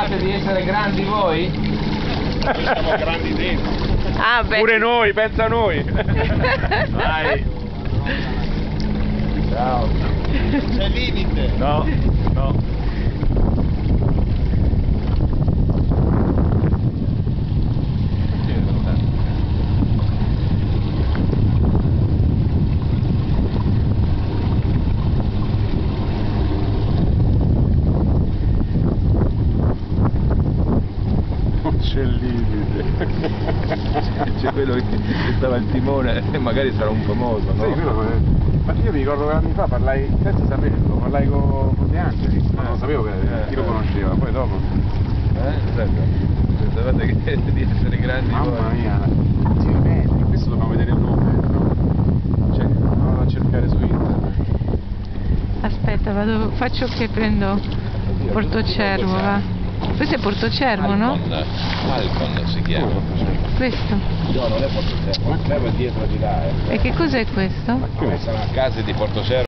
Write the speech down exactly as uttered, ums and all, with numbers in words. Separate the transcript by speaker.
Speaker 1: Pensavate di essere grandi voi?
Speaker 2: Noi siamo grandi dentro.
Speaker 3: Ah, beh.
Speaker 4: Pure noi, pensa a noi.
Speaker 2: Dai.
Speaker 4: Ciao.
Speaker 2: C'è limite.
Speaker 4: No, no.
Speaker 5: C'è il limite.
Speaker 4: C'è quello che stava al timone e magari sarà un famoso, no?
Speaker 5: Sì, quello è... Ma io mi ricordo che anni fa parlai, senza saperlo, parlai con, con De Angelis, ma non sapevo che
Speaker 4: Eh,
Speaker 5: chi lo
Speaker 4: eh.
Speaker 5: conosceva, poi dopo.
Speaker 4: Eh? Aspetta. Pensavate che di essere grandi
Speaker 5: Mamma
Speaker 4: voi?
Speaker 5: mia, Giro Metri, questo dobbiamo vedere il nome, no? Cioè, vado a cercare su internet.
Speaker 3: Aspetta, vado, faccio che prendo Portocervo, va. Questo è Portocervo, no?
Speaker 4: Alcon si chiama.
Speaker 3: Questo.
Speaker 4: No, non è Portocervo, Portocervo è dietro di là. Eh.
Speaker 3: E che cos'è questo?
Speaker 4: Sono case di Portocervo.